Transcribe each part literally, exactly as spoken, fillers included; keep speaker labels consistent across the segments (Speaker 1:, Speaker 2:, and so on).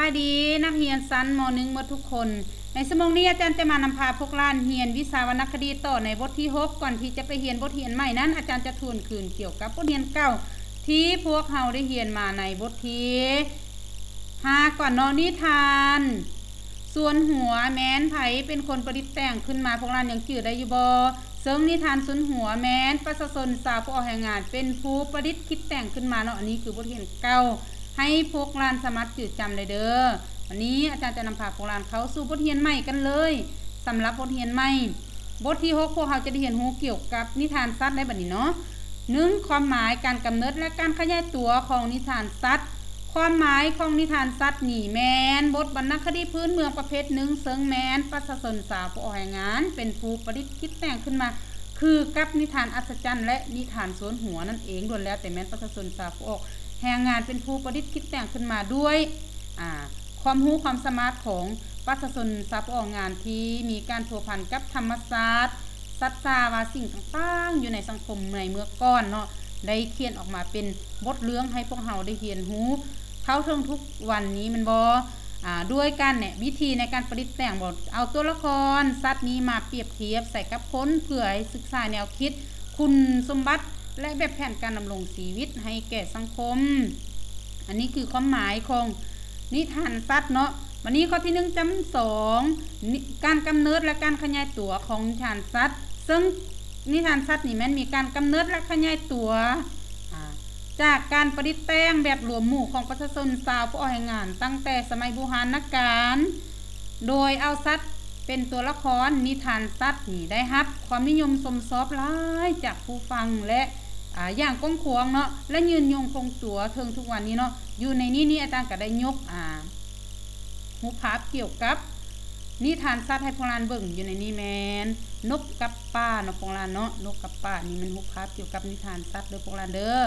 Speaker 1: ายดีนักเรียนชั้นม.หนึ่ง หมดทุกคนในชั่วโมงนี้อาจารย์จะมานำพาพวกเราเรียนวิชาวรรณคดีต่อในบทที่หกก่อนที่จะไปเรียนบทเรียนใหม่นั้นอาจารย์จะทวนคืนเกี่ยวกับบทเรียนเก่าที่พวกเราได้เรียนมาในบทที่ห้าก่อนเนาะนิทานส่วนหัวแม้นไผเป็นคนประดิษฐ์แต่งขึ้นมาพวกเรายังจื่อได้อยู่บ่ซึ่งนิทานส่วนหัวแม้นประชาชนสาวผู้ออกแรงงานเป็นผู้ประดิษฐ์คิดแต่งขึ้นมาเนาะอันนี้คือบทเรียนเก่าให้พวกเราสามารถจดจำได้เด้อวันนี้อาจารย์จะนำพาพวกเราเข้าสู่บทเรียนใหม่กันเลยสำหรับบทเรียนใหม่บทที่หกพวกเราจะได้เรียนรู้เกี่ยวกับนิทานสัตว์ได้บัดนี้เนาะหนึ่งความหมายการกำเนิดและการขยายตัวของนิทานสัตว์ความหมายของนิทานสัตว์นี่แมนบทวรรณคดีพื้นเมืองประเภทหนึ่งเซิงแมนประชาชนสาวผู้ออกแรงงานเป็นผู้ประดิษฐ์คิดแต่งขึ้นมาคือกับนิทานอัศจรรย์และนิทานสวนหัวนั่นเองล้วนแล้วแต่แมนประชาชนสาวผู้ออกแรงงานเป็นผู้ประดิษฐ์คิดแต่งขึ้นมาด้วยอ่าความรู้ความสามารถของประชาชนสาวผู้ออกงานที่มีการผัวพันกับธรรมศาสตร์สัตว์สาว่าสิ่งต่างๆอยู่ในสังคมในเมื่อก่อนเนาะได้เขียนออกมาเป็นบทเรื่องให้พวกเราได้เรียนรู้เท่าถึงทุกวันนี้มันบ่อ่าด้วยกันเนี่ยวิธีในการประดิษฐ์แต่งบ่เอาตัวละครสัตว์นี้มาเปรียบเทียบใส่กับคนเพื่อให้ศึกษาแนวคิดคุณสมบัติและแบบแผนการดำรงชีวิตให้แก่สังคมอันนี้คือความหมายของนิทานสัตว์เนาะวันนี้ข้อที่หนึ่งจำสองการกำเนิดและการขยายตัวของนิทานสัตว์ซึ่งนิทานสัตว์นี่มันมีการกำเนิดและขยายตัวจากการประดิษฐ์แต่งแบบรวมหมู่ของประชาชนชาวผู้ออกแรงงานตั้งแต่สมัยโบราณกาลโดยเอาสัตว์เป็นตัวละครนิทานสัตว์นี่ได้รับความนิยมชมชอบหลายจากผู้ฟังและอ่าอย่างกว้างขวางเนาะและยืนยงคงตัวถึงทุกวันนี้เนาะอยู่ในนี้นี่อาจารย์ก็ได้ยกอ่ารูปภาพเกี่ยวกับนิทานสัตว์ให้พวกเราเบิ่งอยู่ในนี้แมนนกกับป้าเนาะพวกเราเนาะนกกับป้านี่มันรูปภาพเกี่ยวกับนิทานสัตว์เด้อพวกเราเด้อ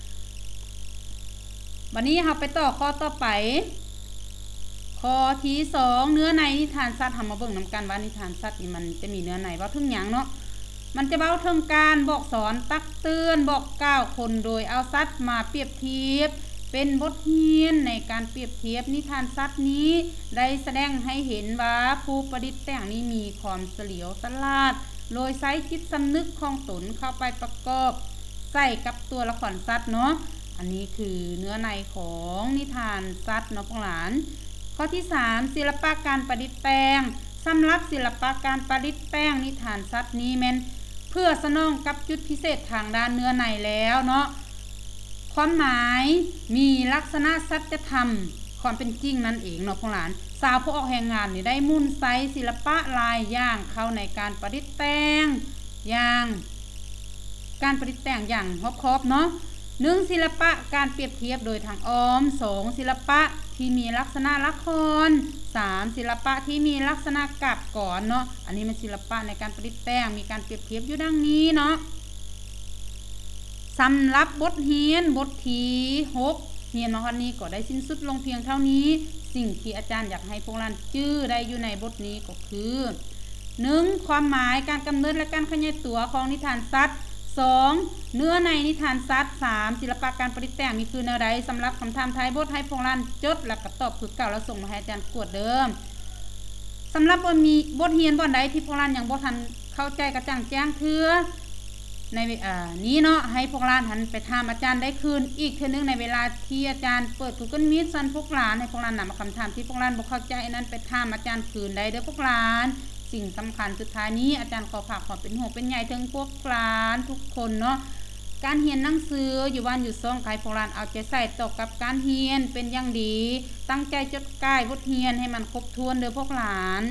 Speaker 1: วันนี้เราไปต่อข้อต่อไปข้อที่สองเนื้อในนิทานสัตว์ทำมาเบิ่งนำกันว่านิทานสัตว์นี่มันจะมีเนื้อในว่าถึงหยังเนาะมันจะเบ้าถึงการบอกสอนตักเตือนบอกกล่าวคนโดยเอาสัตว์มาเปรียบเทียบเป็นบทเรียนในการเปรียบเทียบนิทานสัตว์นี้ได้แสดงให้เห็นว่าผู้ประดิษฐ์แต่งนี้มีความเฉลียวฉลาดโดยใช้จิตสำนึกของตนเข้าไปประกอบใส่กับตัวละครสัตว์เนาะอันนี้คือเนื้อในของนิทานสัตว์เนาะพวกหลานข้อที่สามศิลปะการประดิษฐ์แต่งสำหรับศิลปะการประดิษฐ์แต่งนิทานสัตว์นี้แม่นเพื่อสนองกับจุดพิเศษทางด้านเนื้อในแล้วเนาะความหมายมีลักษณะสัจธรรมความเป็นจริงนั่นเองเนาะพวกหลานสาวผู้ออกแรงงานนี่ได้มุ่นใส่ศิลปะลายอย่างเข้าในการประดิษฐ์แต่งอย่างการประดิษฐ์แต่งอย่างครอบๆเนาะหนึ่งศิลปะการเปรียบเทียบโดยทางอ้อมสองศิลปะที่มีลักษณะละครสามศิลปะที่มีลักษณะกลับก่อนเนาะอันนี้มันศิลปะในการประดิษฐ์แต่งมีการเปรียบเทียบอยู่ดังนี้เนาะสำหรับบทเรียนบทที่หกเรียนมาวันนี้ก็ได้สิ้นสุดลงเพียงเท่านี้สิ่งที่อาจารย์อยากให้พวกเราจื้อได้อยู่ในบทนี้ก็คือหนึ่งความหมายการกำเนิดและการขยายตัวของนิทานสัตว์สองเนื้อในนิทานสัตว์สามศิลปะการประดิษฐ์แต่งมีคือแนวใดสำหรับคำถามท้ายบทให้พวกเราจดแล้วก็ตอบคือเก่าแล้วส่งมาให้อาจารย์กวดเดิมสำหรับบทมีบทเรียนบทใดที่พวกเรายังบ่ทันเข้าใจกระจ่างแจ้งเทื่อในอ่านี้เนาะให้พวกเราหันไปถามอาจารย์ได้คืนอีกเทื่อนึงในเวลาที่อาจารย์เปิด Google Meet สั่นพวกหลานให้พวกเรานำคำถามที่พวกเราบ่เข้าใจนั้นไปถามอาจารย์คืนได้เด้อพวกหลานสิ่งสำคัญสุดท้ายนี้อาจารย์ขอฝากความเป็นห่วงเป็นใยถึงพวกหลานทุกคนเนาะการเรียนหนังสืออยู่บ้านอยู่ซ่องใครพวกหลานเอาใจใส่ต่อกับการเรียนเป็นอย่างดีตั้งใจจดจ่ายบทเรียนให้มันครบถ้วนเด้อพวกหลาน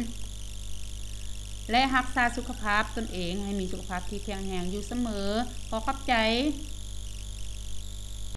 Speaker 1: และรักษาสุขภาพตนเองให้มีสุขภาพที่แข็งแรงอยู่เสมอขอขอบใจ